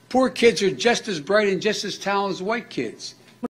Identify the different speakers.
Speaker 1: Poor kids are just as bright and just as talented as white kids.